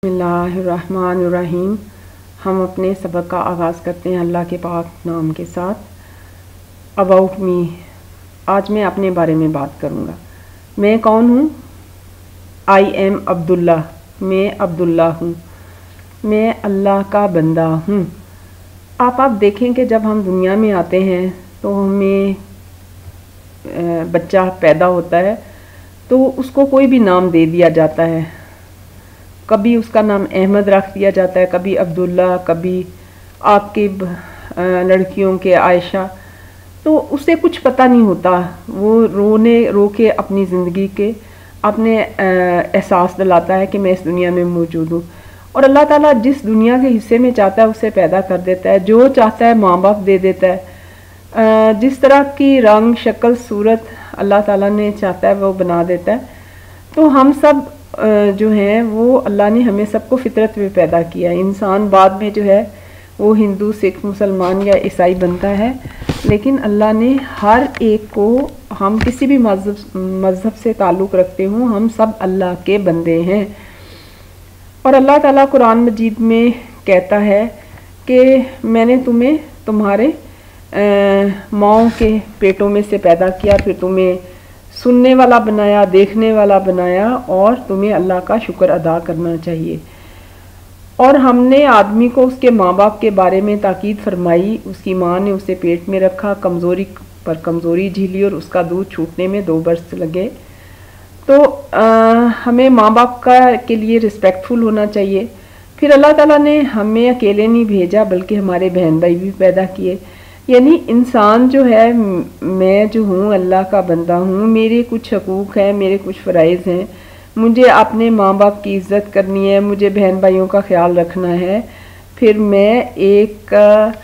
बिस्मिल्लाहिर्रहमानिर्रहीम। हम अपने सबक का आगाज़ करते हैं अल्लाह के पाक नाम के साथ। अबाउट मी, आज मैं अपने बारे में बात करूँगा। मैं कौन हूँ? आई एम अब्दुल्ला, मैं अब्दुल्ला हूँ, मैं अल्लाह का बंदा हूँ। आप देखें कि जब हम दुनिया में आते हैं तो हमें बच्चा पैदा होता है तो उसको कोई भी नाम दे दिया जाता है। कभी उसका नाम अहमद रख दिया जाता है, कभी अब्दुल्ला, कभी आकिब, लड़कियों के आयशा। तो उसे कुछ पता नहीं होता, वो रो के अपनी ज़िंदगी के अपने एहसास दिलाता है कि मैं इस दुनिया में मौजूद हूँ। और अल्लाह ताला जिस दुनिया के हिस्से में चाहता है उसे पैदा कर देता है, जो चाहता है माँ बाप दे देता है। जिस तरह की रंग शक्ल सूरत अल्लाह ताला ने चाहता है वो बना देता है। तो हम सब जो हैं वो अल्लाह ने हमें सबको फितरत में पैदा किया है। इंसान बाद में जो है वो हिंदू, सिख, मुसलमान या ईसाई बनता है, लेकिन अल्लाह ने हर एक को, हम किसी भी मज़हब से ताल्लुक़ रखते हों, हम सब अल्लाह के बंदे हैं। और अल्लाह ताला कुरान मजीद में कहता है कि मैंने तुम्हें तुम्हारे माँओं के पेटों में से पैदा किया, फिर तुम्हें सुनने वाला बनाया, देखने वाला बनाया, और तुम्हें अल्लाह का शुक्र अदा करना चाहिए। और हमने आदमी को उसके माँ बाप के बारे में ताकीद फरमाई। उसकी माँ ने उसे पेट में रखा, कमज़ोरी पर कमज़ोरी झेली और उसका दूध छूटने में 2 बरस लगे। तो हमें माँ बाप के लिए रिस्पेक्टफुल होना चाहिए। फिर अल्लाह ताला ने हमें अकेले नहीं भेजा बल्कि हमारे बहन भाई भी पैदा किए। यानी इंसान जो है, मैं जो हूँ अल्लाह का बंदा हूँ, मेरे कुछ हकूक़ हैं, मेरे कुछ फ़राइज़ हैं। मुझे अपने माँ बाप की इज़्ज़त करनी है, मुझे बहन भाइयों का ख्याल रखना है। फिर मैं एक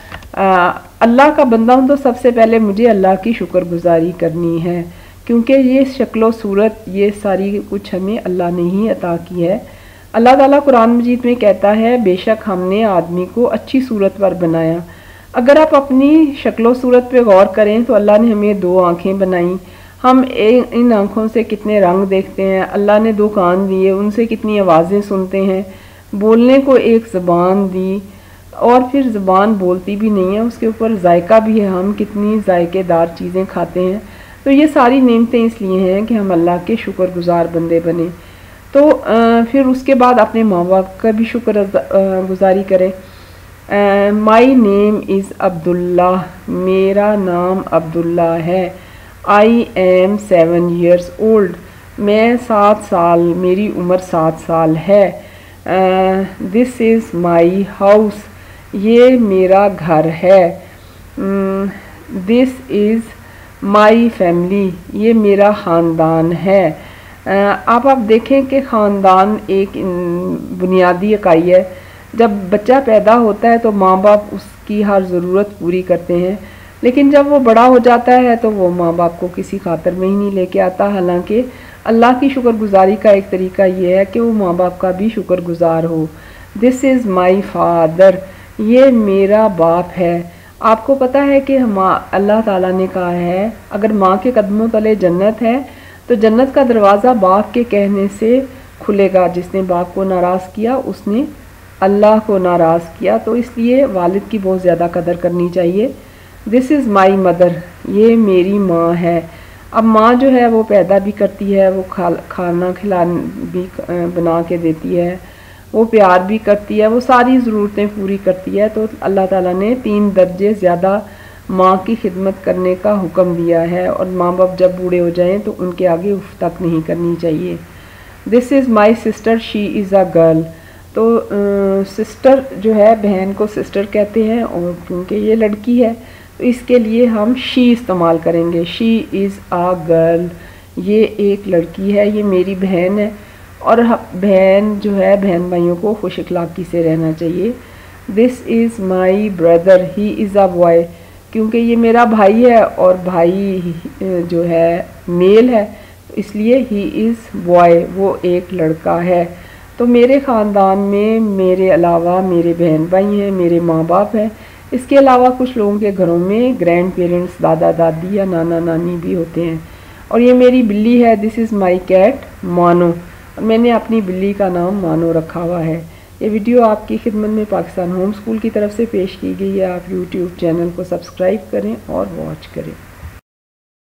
अल्लाह का बंदा हूँ तो सबसे पहले मुझे अल्लाह की शुक्रगुजारी करनी है, क्योंकि ये शक्ल सूरत ये सारी कुछ हमें अल्लाह ने ही अता की है। अल्लाह ताला कुरान मजीद में कहता है, बेशक हमने आदमी को अच्छी सूरत पर बनाया। अगर आप अपनी शक्ल सूरत पे गौर करें तो अल्लाह ने हमें 2 आँखें बनाई। हम इन आँखों से कितने रंग देखते हैं। अल्लाह ने 2 कान दिए, उनसे कितनी आवाज़ें सुनते हैं। बोलने को एक ज़बान दी, और फिर ज़बान बोलती भी नहीं है, उसके ऊपर जायका भी है, हम कितनी जायकेदार चीज़ें खाते हैं। तो ये सारी नेमतें इसलिए हैं कि हम अल्लाह के शुक्रगुजार बंदे बने। तो फिर उसके बाद अपने माँ बाप का भी शुक्रगुजारी करें। माई नेम इज़ अब्दुल्ला, मेरा नाम अब्दुल्ला है। आई एम 7 years ओल्ड, मैं 7 साल, मेरी उम्र 7 साल है। दिस इज़ माई हाउस, ये मेरा घर है। दिस इज़ माई फैमिली, ये मेरा ख़ानदान है। आप देखें कि ख़ानदान एक बुनियादी इकाई है। जब बच्चा पैदा होता है तो माँ बाप उसकी हर ज़रूरत पूरी करते हैं, लेकिन जब वो बड़ा हो जाता है तो वो माँ बाप को किसी खातर में ही नहीं लेके आता। हालांकि अल्लाह की शुक्रगुजारी का एक तरीका ये है कि वो माँ बाप का भी शुक्रगुजार हो। दिस इज़ माई फादर, ये मेरा बाप है। आपको पता है कि अल्लाह ताला ने कहा है, अगर माँ के कदमों तले जन्नत है तो जन्नत का दरवाज़ा बाप के कहने से खुलेगा। जिसने बाप को नाराज़ किया उसने अल्लाह को नाराज़ किया। तो इसलिए वालिद की बहुत ज़्यादा कदर करनी चाहिए। दिस इज़ माई मदर, ये मेरी माँ है। अब माँ जो है वो पैदा भी करती है, वो खाना भी बना के देती है, वो प्यार भी करती है, वो सारी ज़रूरतें पूरी करती है। तो अल्लाह ताला ने 3 दर्जे ज़्यादा माँ की खिदमत करने का हुक्म दिया है, और माँ बाप जब बूढ़े हो जाएं तो उनके आगे उफ तक नहीं करनी चाहिए। This is my sister, she is a girl. तो सिस्टर जो है, बहन को सिस्टर कहते हैं, और क्योंकि ये लड़की है तो इसके लिए हम शी इस्तेमाल करेंगे। शी इज़ आ गर्ल, ये एक लड़की है, ये मेरी बहन है। और बहन जो है, बहन भाइयों को खुश अखलाक़ी से रहना चाहिए। This is my brother, he is a boy, क्योंकि ये मेरा भाई है और भाई जो है मेल है, तो इसलिए ही इज़ बॉय, वो एक लड़का है। तो मेरे ख़ानदान में मेरे अलावा मेरे बहन भाई हैं, मेरे माँ बाप हैं। इसके अलावा कुछ लोगों के घरों में ग्रैंड पेरेंट्स, दादा दादी या नाना नानी भी होते हैं। और ये मेरी बिल्ली है, दिस इज़ माई कैट मानो। اور میں نے اپنی بلی کا نام مانو رکھا ہوا ہے۔ یہ ویڈیو آپ کی خدمت میں پاکستان ہوم اسکول کی طرف سے پیش کی گئی ہے۔ آپ یوٹیوب چینل کو سبسکرائب کریں اور واچ کریں۔